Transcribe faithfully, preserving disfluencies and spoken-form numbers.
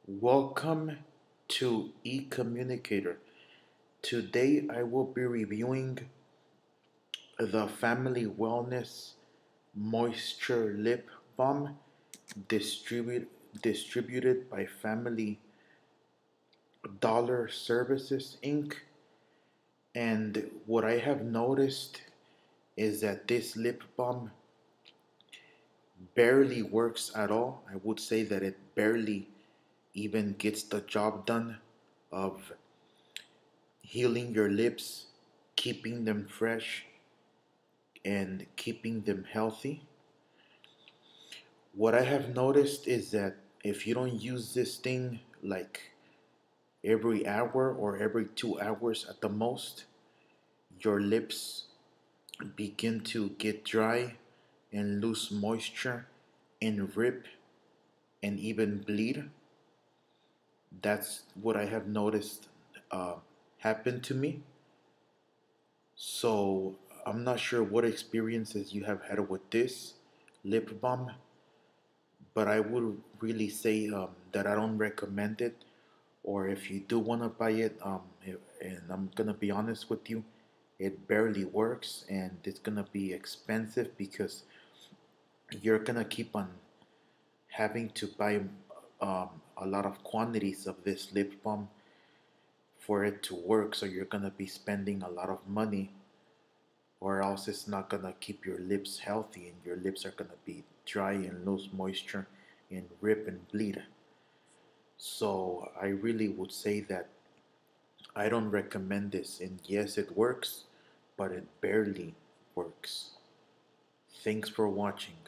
Welcome to eCommunicator. Today I will be reviewing the Family Wellness Moisture Lip Balm distribute, distributed by Family Dollar Services Incorporated. And what I have noticed is that this lip balm barely works at all. I would say that it barely even gets the job done of healing your lips, keeping them fresh, and keeping them healthy. What I have noticed is that if you don't use this thing like every hour or every two hours at the most, your lips begin to get dry and lose moisture and rip and even bleed. That's what I have noticed uh, happen to me. So I'm not sure what experiences you have had with this lip balm, but I would really say um, that I don't recommend it. Or if you do want to buy it, um, it- and I'm gonna be honest with you, it barely works, and it's gonna be expensive because you're gonna keep on having to buy um, a lot of quantities of this lip balm for it to work. So you're gonna be spending a lot of money, or else it's not gonna keep your lips healthy, and your lips are gonna be dry and lose moisture and rip and bleed. So I really would say that I don't recommend this. And yes, it works, but it barely works. Thanks for watching.